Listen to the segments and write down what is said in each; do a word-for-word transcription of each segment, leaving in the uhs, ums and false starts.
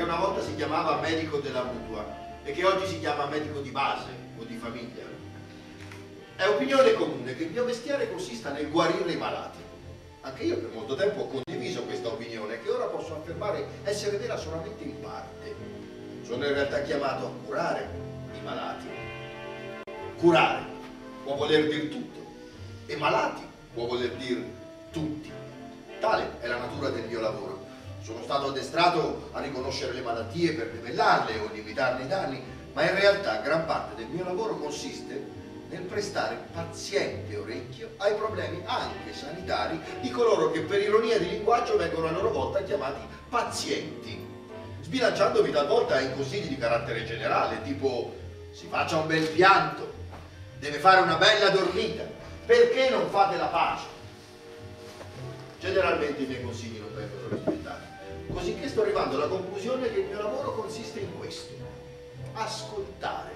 una volta si chiamava medico della mutua e che oggi si chiama medico di base o di famiglia. È opinione comune che il mio mestiere consista nel guarire i malati. Anche io per molto tempo ho condiviso questa opinione, che ora posso affermare essere vera solamente in parte. Sono in realtà chiamato a curare i malati. Curare può voler dire tutto, e malati può voler dire tutti. Tale è la natura del mio lavoro. Sono stato addestrato a riconoscere le malattie per debellarle o limitarne i danni, ma in realtà gran parte del mio lavoro consiste nel prestare paziente orecchio ai problemi anche sanitari di coloro che per ironia di linguaggio vengono a loro volta chiamati pazienti, sbilanciandomi talvolta in consigli di carattere generale, tipo si faccia un bel pianto, deve fare una bella dormita, perché non fate la pace? Generalmente i miei consigli non vengono rispettati, così che sto arrivando alla conclusione che il mio lavoro consiste in questo: ascoltare.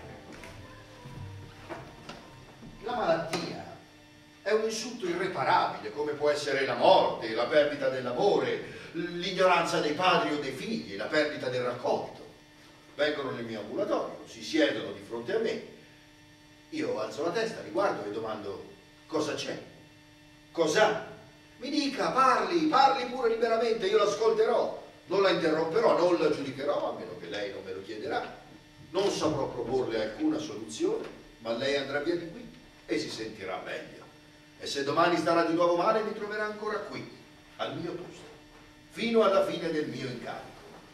La malattia è un insulto irreparabile, come può essere la morte, la perdita dell'amore, l'ignoranza dei padri o dei figli, la perdita del raccolto. Vengono nel mio ambulatorio, si siedono di fronte a me, io alzo la testa, li guardo e domando: cosa c'è? Cos'ha? Mi dica, parli, parli pure liberamente, io l'ascolterò, non la interromperò, non la giudicherò, a meno che lei non me lo chiederà. Non saprò proporle alcuna soluzione, ma lei andrà via di qui e si sentirà meglio. E se domani starà di nuovo male, mi troverà ancora qui, al mio posto, fino alla fine del mio incarico.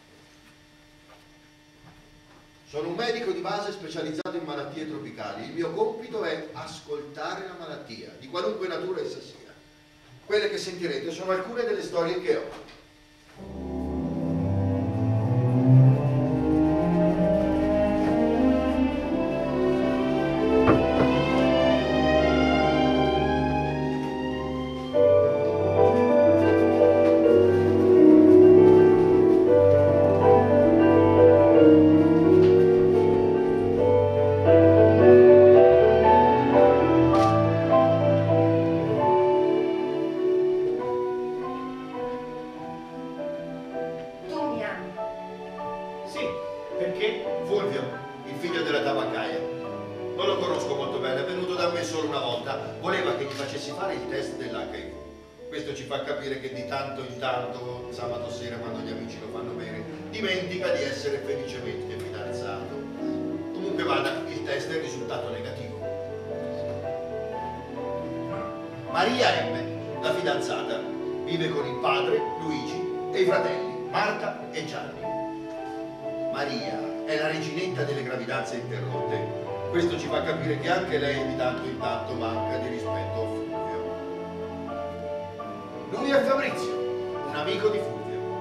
Sono un medico di base specializzato in malattie tropicali. Il mio compito è ascoltare la malattia, di qualunque natura essa sia. Quelle che sentirete sono alcune delle storie che ho. Dimentica di essere felicemente fidanzato. Comunque vada, il test è il risultato negativo. Maria M, la fidanzata, vive con il padre, Luigi, e i fratelli, Marta e Gianni. Maria è la reginetta delle gravidanze interrotte. Questo ci fa capire che anche lei di tanto in tanto manca di rispetto a Fulvio. Lui è Fabrizio, un amico di Fulvio.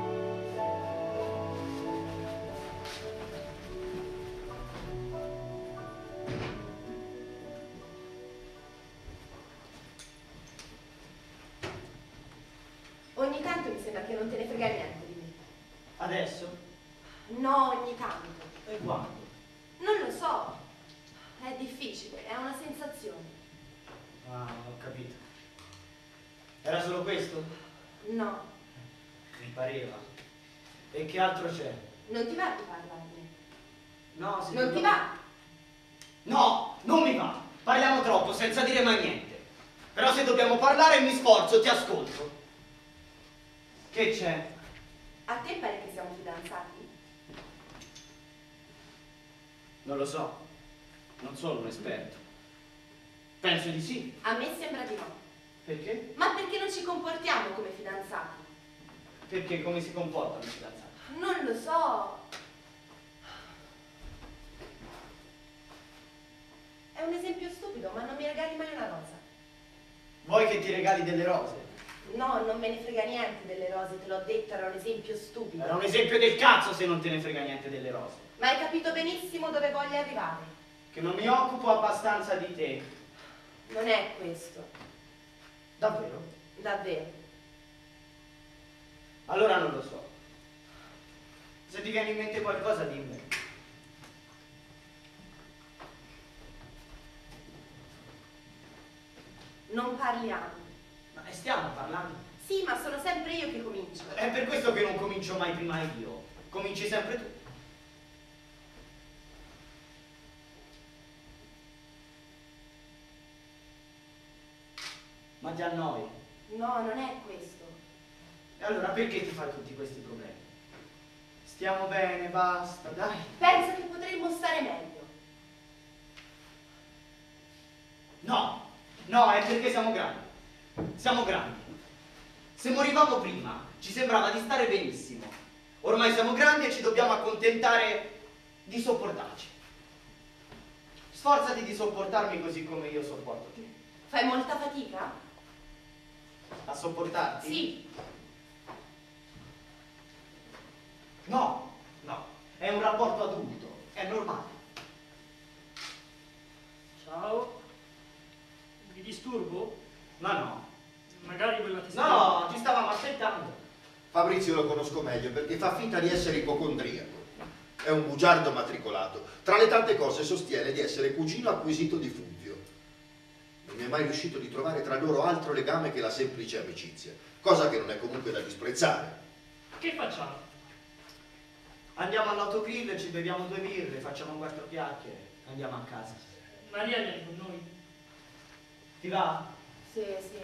Ogni tanto mi sembra che non te ne frega niente di me. Adesso? No, ogni tanto. E quando? Non lo so. È difficile, è una sensazione. Ah, ho capito. Era solo questo? No. Mi pareva. E che altro c'è? Non ti va di parlarne? No, se Non ti va? No, non mi va. Parliamo troppo senza dire mai niente. Però se dobbiamo parlare mi sforzo, ti ascolto. Che c'è? A te pare che siamo fidanzati? Non lo so. Non sono un esperto. Penso di sì. A me sembra di no. Perché? Ma perché non ci comportiamo come fidanzati? Perché come si comportano i fidanzati? Non lo so. È un esempio stupido, ma non mi regali mai una rosa. Vuoi che ti regali delle rose? No, non me ne frega niente delle rose, te l'ho detto, era un esempio stupido. Era un esempio del cazzo se non te ne frega niente delle rose. Ma hai capito benissimo dove voglio arrivare. Che non mi occupo abbastanza di te. Non è questo. Davvero? Davvero. Allora non lo so. Se ti viene in mente qualcosa, dimmi. Non parliamo. Ma stiamo parlando? Sì, ma sono sempre io che comincio. È per questo che non comincio mai prima io. cominci sempre tu. Ma ti annoi. No, non è questo. E allora perché ti fai tutti questi problemi? Stiamo bene, basta, dai. Pensa che potremmo stare meglio. No, no, è perché siamo grandi. Siamo grandi. Se morivamo prima, ci sembrava di stare benissimo. Ormai siamo grandi e ci dobbiamo accontentare di sopportarci. Sforzati di sopportarmi così come io sopporto te. Fai molta fatica? A sopportarti? Sì. No, no, è un rapporto adulto, è normale. Ciao, vi disturbo? Ma no. Magari quella ti No, ci stavamo aspettando. Fabrizio lo conosco meglio perché fa finta di essere ipocondriaco. È un bugiardo matricolato. Tra le tante cose sostiene di essere cugino acquisito di Fulvio. Non mi è mai riuscito di trovare tra loro altro legame che la semplice amicizia, cosa che non è comunque da disprezzare. Che facciamo? Andiamo all'autogrill, ci beviamo due birre, facciamo quattro chiacchiere, andiamo a casa. Maria viene con noi? Ti va? Sì, sì.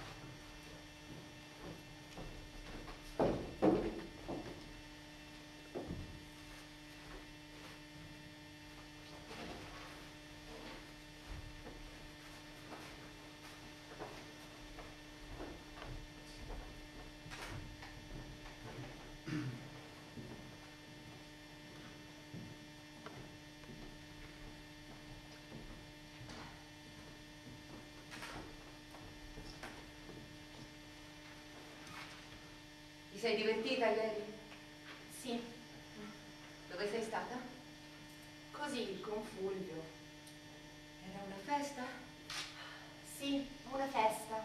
Ti sei divertita ieri? Sì. Dove sei stata? Così, con Fulvio. Era una festa? Sì, una festa.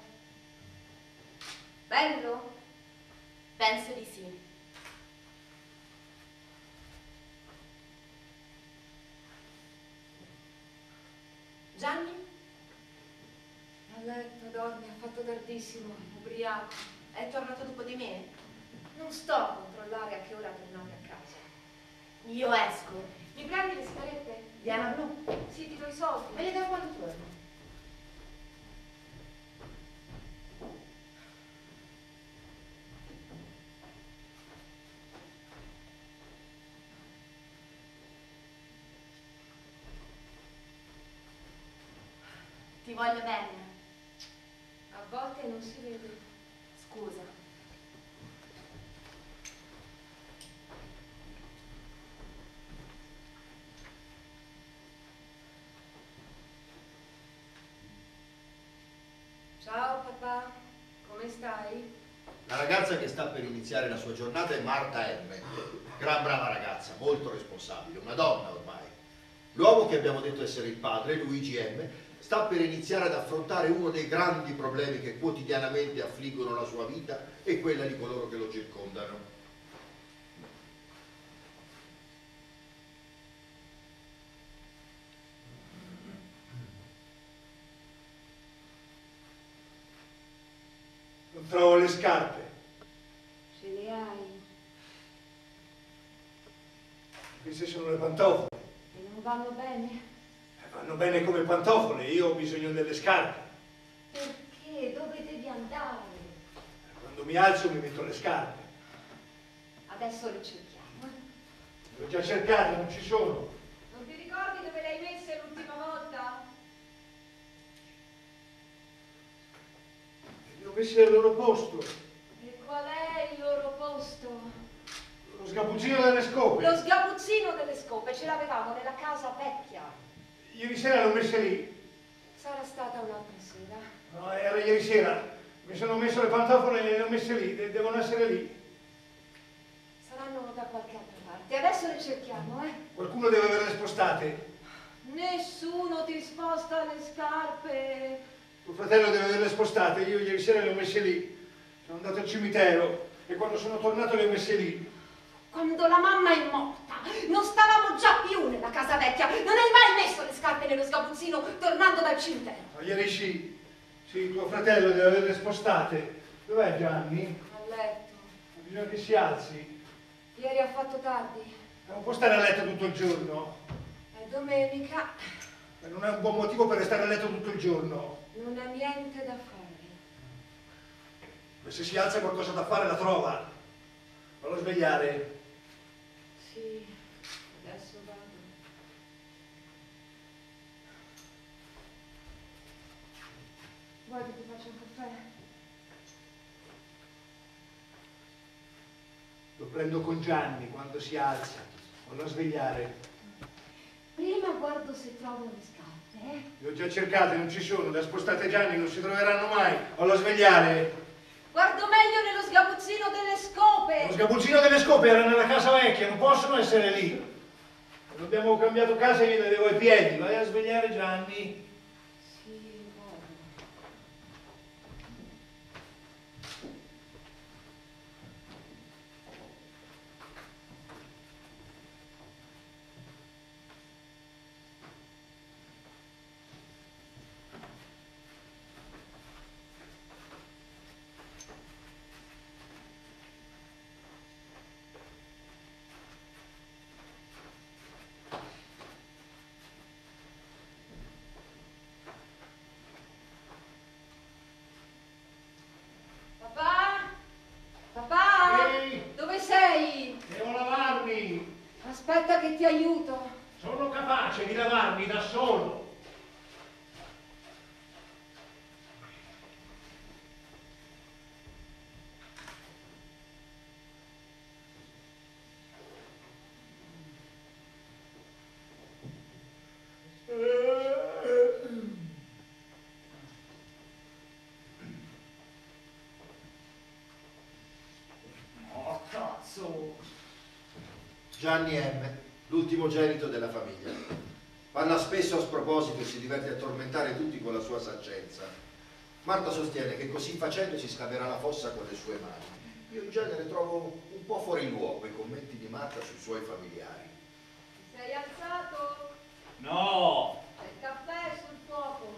Bello? Penso di sì. Gianni? A letto, dorme, ha fatto tardissimo, ubriaco. È tornato dopo di me? Non sto a controllare a che ora tornavi a casa. Io esco. Mi prendi le sigarette? Diana Blu. Sì, ti do i soldi. Me li dai quando torno? Ti voglio bene. A volte non si vede. Scusa. Ciao papà, come stai? La ragazza che sta per iniziare la sua giornata è Marta M. Gran brava ragazza, molto responsabile, una donna ormai. L'uomo che abbiamo detto essere il padre, Luigi M., sta per iniziare ad affrontare uno dei grandi problemi che quotidianamente affliggono la sua vita e quella di coloro che lo circondano. Non trovo le scarpe. Ce le hai Queste sono le pantofole. e non vanno bene? Eh, vanno bene come pantofole, io ho bisogno delle scarpe. Perché? Dove devi andare? Quando mi alzo mi metto le scarpe. Adesso le cerchiamo. eh. Le ho già cercate, non ci sono. Non ti ricordi dove le hai messe l'ultima volta? Le ho messe al loro posto. E qual è il loro posto? Lo sgabuzzino delle scope. Lo sgabuzzino delle scope ce l'avevamo nella casa vecchia. Ieri sera le ho messe lì. Sarà stata un'altra sera. No, era ieri sera. Mi sono messo le pantofole e le ho messe lì. De- devono essere lì. Saranno da qualche altra parte. Adesso le cerchiamo, eh? Qualcuno deve averle spostate. Nessuno ti sposta le scarpe. Tuo fratello deve averle spostate. Io ieri sera le ho messe lì. Sono andato al cimitero e quando sono tornato le ho messe lì. Quando la mamma è morta, non stavamo già più nella casa vecchia. Non hai mai messo le scarpe nello sgabuzzino tornando dal cimitero. Ma ieri sì. Sì, tuo fratello deve averle spostate. Dov'è Gianni? A letto. Bisogna che si alzi. Ieri ha fatto tardi. Non può stare a letto tutto il giorno. È domenica. E non è un buon motivo per restare a letto tutto il giorno. Non ha niente da fare. E se si alza qualcosa da fare la trova. Fallo svegliare. Sì, adesso vado. Vuoi che ti faccia un caffè? Lo prendo con Gianni quando si alza. Fallo svegliare. Prima guardo se trovo le scarpe, eh? Le ho già cercate, non ci sono. Le ha spostate Gianni, non si troveranno mai. Fallo svegliare. Guardo meglio nello sgabuzzino delle scope. Lo sgabuzzino delle scope era nella casa vecchia, non possono essere lì. Quando abbiamo cambiato casa io le avevo ai piedi. Vai a svegliare Gianni. Sì, vado. Papà? Papà? Ehi! Dove sei? Devo lavarmi. Aspetta che ti aiuto. Sono capace di lavarmi da solo. Oh, cazzo! Gianni M., l'ultimogenito della famiglia. Parla spesso a sproposito e si diverte a tormentare tutti con la sua saggenza. Marta sostiene che così facendo si scaverà la fossa con le sue mani. Io in genere trovo un po' fuori luogo i commenti di Marta sui suoi familiari. Ti sei alzato? No! C'è il caffè sul fuoco.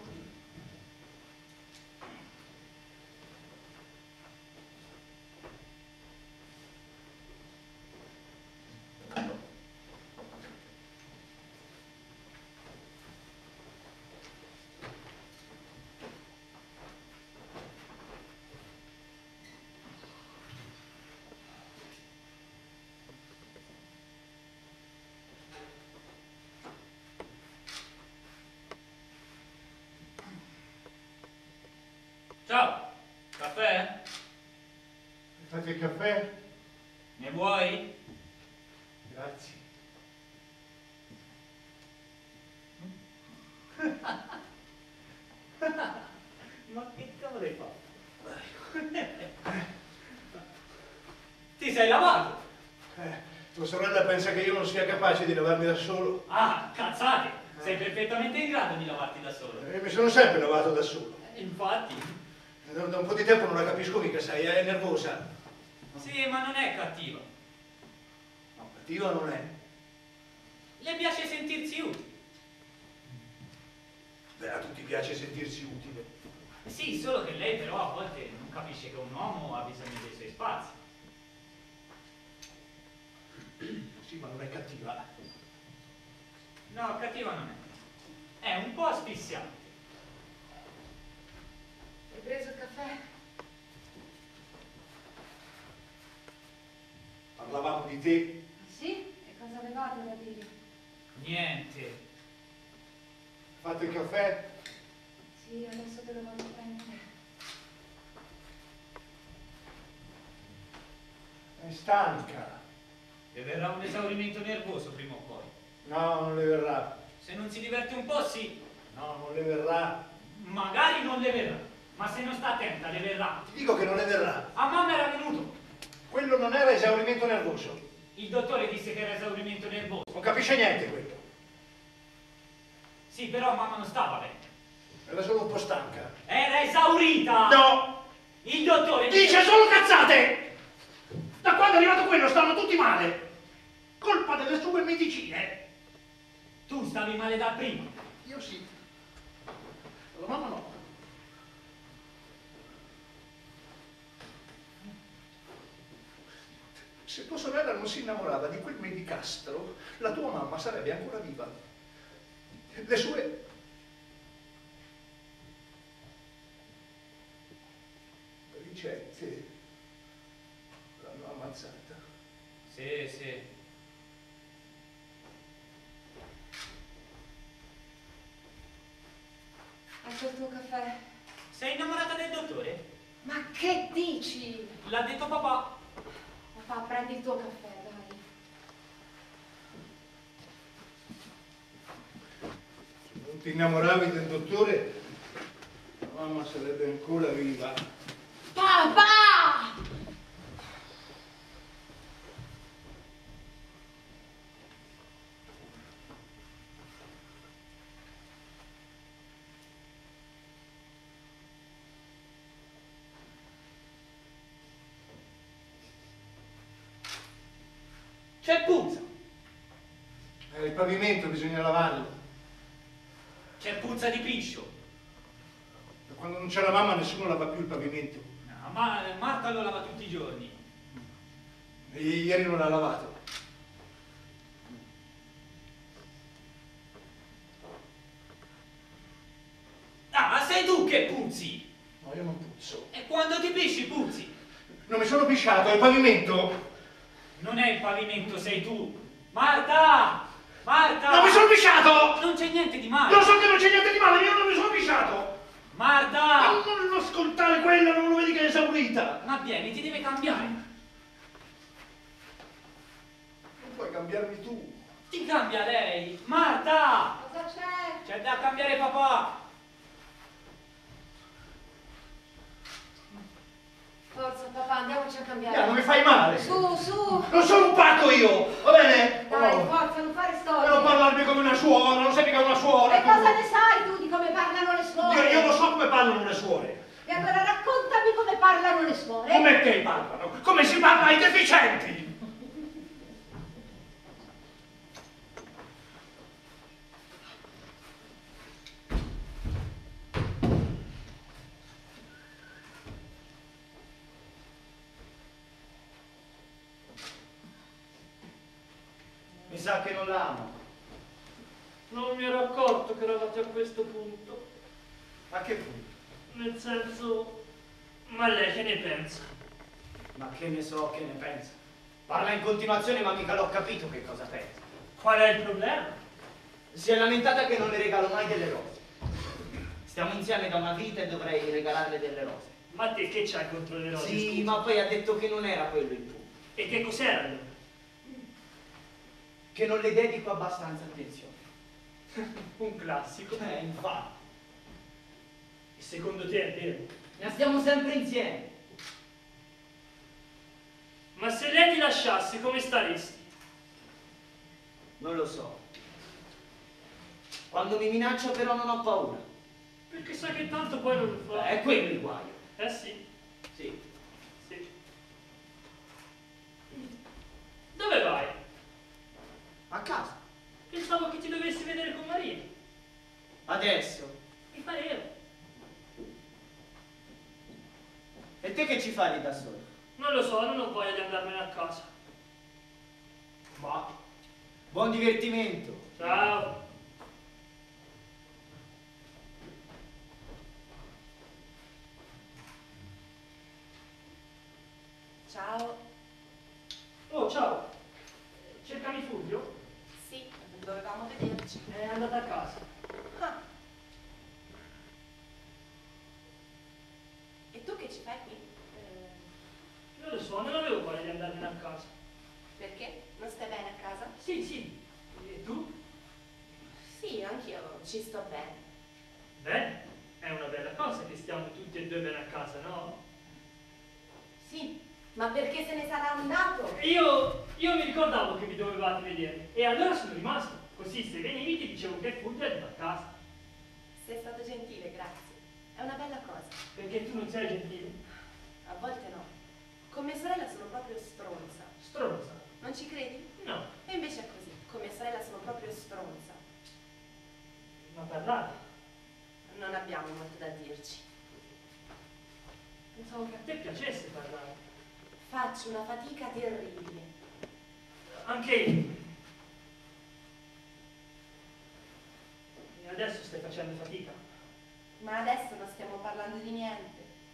Ciao, caffè? Fate il caffè? Ne vuoi? Grazie. Ma che cavolo hai fatto? Ti sei lavato? Eh, tua sorella pensa che io non sia capace di lavarmi da solo. Ah, cazzate! Sei perfettamente in grado di lavarti da solo. E mi sono sempre lavato da solo. Infatti. Da, da un po' di tempo non la capisco mica, sai, è nervosa. Sì, ma non è cattiva. No, cattiva non è. Le piace sentirsi utile. Beh, a tutti piace sentirsi utile. Sì, solo che lei però a volte non capisce che un uomo ha bisogno dei suoi spazi. Sì, ma non è cattiva. No, cattiva non è. È un po' asfissiante. Hai preso il caffè? Parlavamo di te. Sì? E cosa avevate da dire? Niente. Fate il caffè? Sì, adesso te lo vado a prendere. È stanca. Le verrà un esaurimento nervoso prima o poi. No, non le verrà. Se non si diverte un po', sì. No, non le verrà. Magari non le verrà. Ma se non sta attenta, le verrà. Ti dico che non le verrà. A mamma era venuto. Quello non era esaurimento nervoso. Il dottore disse che era esaurimento nervoso. Non capisce niente quello. Sì, però mamma non stava bene. Era solo un po' stanca. Era esaurita! No! Il dottore Dice solo cazzate! Da quando è arrivato quello stanno tutti male. Colpa delle sue medicine. Tu stavi male da prima. Io sì. La mamma no. Se tua sorella non si innamorava di quel medicastro, la tua mamma sarebbe ancora viva. Le sue... ricette l'hanno ammazzata. Sì, sì. Ecco il tuo caffè. Sei innamorata del dottore? Ma che dici? L'ha detto papà. Papà, prendi il tuo caffè, dai. Se non ti innamoravi del dottore, la mamma sarebbe ancora viva. Papà! C'è puzza. Eh, il pavimento bisogna lavarlo. C'è puzza di piscio. Da quando non c'è la mamma nessuno lava più il pavimento. No, ma Marta lo lava tutti i giorni. E ieri non l'ha lavato. Ah, sei tu che puzzi. No, io non puzzo. E quando ti pisci puzzi. Non mi sono pisciato, è il pavimento. Non è il pavimento, sei tu. Marta! Marta! Non mi sono pisciato! Non c'è niente di male. Lo so che non c'è niente di male, io non mi sono pisciato! Marta! Ma non ascoltare quella, non lo vedi che è esaurita? Ma vieni, ti deve cambiare. Non puoi cambiarmi tu. Ti cambia lei. Marta! Cosa c'è? C'è da cambiare papà. Forza, papà, andiamoci a cambiare. Eh, non mi fai male! Su, su! Non sono un pacco io, va bene? Dai, Oh. forza, non fare storie. Non parlarmi come una suora, non sei mica una suora. E cosa ne sai tu di come parlano le suore? Io, io lo so come parlano le suore. E allora raccontami come parlano le suore. Come te parlano? Come si parla ai deficienti? Mi sa che non l'amo. Non mi ero accorto che eravate a questo punto. A che punto? Nel senso... Ma lei che ne pensa? Ma che ne so, che ne pensa? Parla in continuazione ma mica l'ho capito che cosa pensa. Qual è il problema? Si è lamentata che non le regalo mai delle rose. Stiamo insieme da una vita e dovrei regalarle delle rose. Ma te che c'hai contro le rose? Sì, scusa? ma poi ha detto che non era quello il punto. E che cos'era allora? Che non le dedico abbastanza attenzione. Un classico. Eh, infatti. E secondo te è vero? Ne stiamo sempre insieme. Ma se lei ti lasciasse, come staresti? Non lo so. Quando mi minaccia però non ho paura. Perché sa che tanto poi non lo fa. È quello il guaio. Eh sì, Sì. sì. Dove vai? A casa. Pensavo che ti dovessi vedere con Maria. Adesso. Mi pareva. E te che ci fai lì da solo? Non lo so, non ho voglia di andarmene a casa. Ma. Buon divertimento. Ciao. Ciao. Oh, ciao. Cercavi Fulvio? Sì, dovevamo vederci. È andata a casa. Ah. E tu che ci fai qui? Eh, non lo so, non avevo voglia di andarmene a casa. Perché? Non stai bene a casa? Sì, sì. E tu? Sì, anch'io ci sto bene. Bene. È una bella cosa che stiamo tutti e due bene a casa, no? Sì, ma perché se ne sarà andato? Io, io mi ricordavo che vi dovevate vedere e allora sono rimasto. Così se venivi ti dicevo che Fulvio è venuto a casa. Sei stato gentile, grazie. È una bella cosa. Perché tu non sei gentile. A volte no. Con mia sorella sono proprio stronza. Stronza. Non ci credi? No, E invece è così. Con mia sorella sono proprio stronza. ma parlare. Non abbiamo molto da dirci. Pensavo che a te piacesse parlare. Faccio faccio una fatica terribile. Anche io. E adesso stai facendo fatica. Ma adesso non stiamo parlando di niente.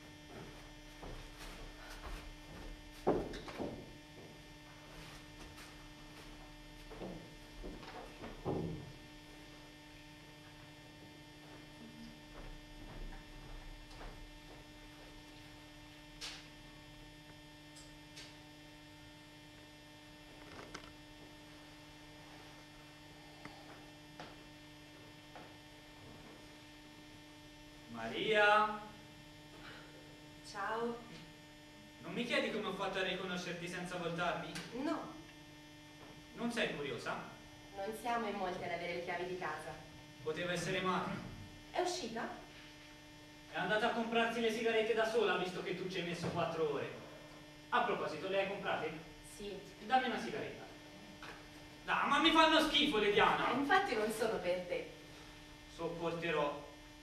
Maria, Ciao. non mi chiedi come ho fatto a riconoscerti senza voltarmi? No, Non sei curiosa? non siamo in molti ad avere le chiavi di casa. Poteva essere madre. È uscita? È andata a comprarsi le sigarette da sola, visto che tu ci hai messo quattro ore. A proposito, le hai comprate? Sì. Dammi una sigaretta. Dai, ma mi fanno schifo le Diana! Ah, infatti non sono per te. Sopporterò.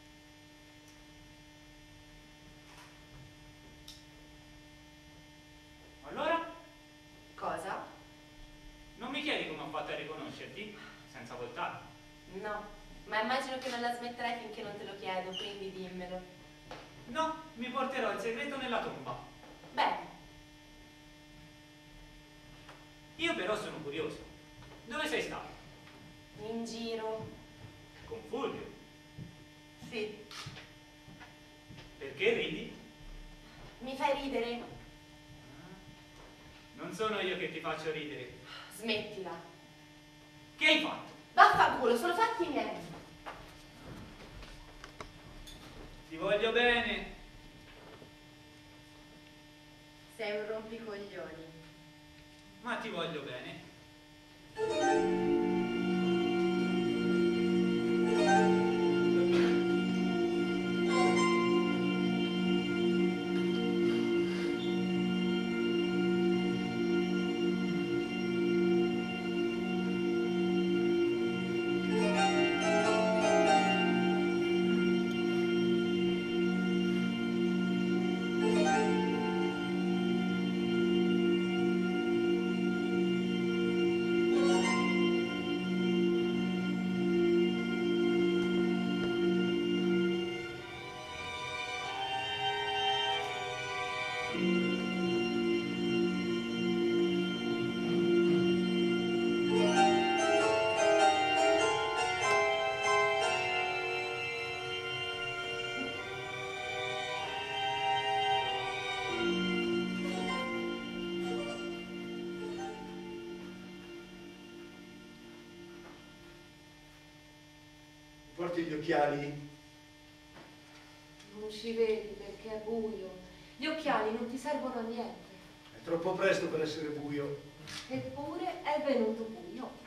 Allora? Cosa? Non mi chiedi come ho fatto a riconoscerti? Senza voltarmi. No, ma immagino che non la smetterai finché non te lo chiedo, quindi dimmelo. No, mi porterò il segreto nella tomba. Bene. Io però sono curioso. Dove sei stato? In giro. Con Fulvio. Sì. Perché ridi? Mi fai ridere? Non sono io che ti faccio ridere. Smettila. Che hai fatto? Vaffanculo, sono fatti miei. Ti voglio bene. Sei un rompicoglioni. Ma ti voglio bene. Porti gli occhiali? Non ci vedi perché è buio. Gli occhiali non ti servono a niente. È troppo presto per essere buio. Eppure è venuto buio.